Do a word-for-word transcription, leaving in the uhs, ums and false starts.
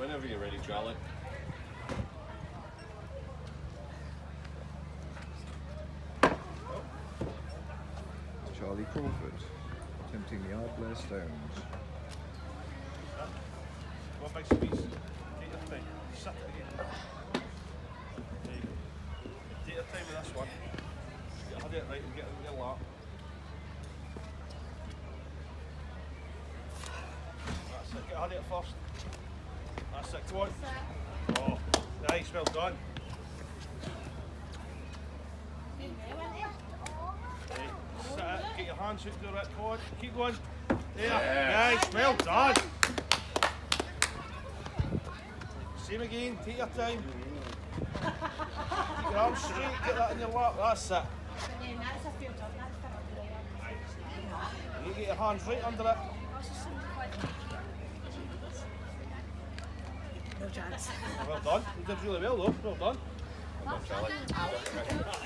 Whenever you're ready, Charlie. Charlie Crawford attempting the Ardblair Stones. One big squeeze. Take your time. Sit it again. There you go. Take your time with this one. Get hold it right and get your lap. That's it. Get hold it first. That's it. Go on. Oh, nice. Well done. Right. Sit it. Get your hands hooked to the cord. Keep going. There. Yeah. Nice. Well done. Same again, take your time. Keep your arms straight, get that in your lap, that's it. You get your hands right under it. No chance. Well done, you did really well though, well done. Well done, Charlie.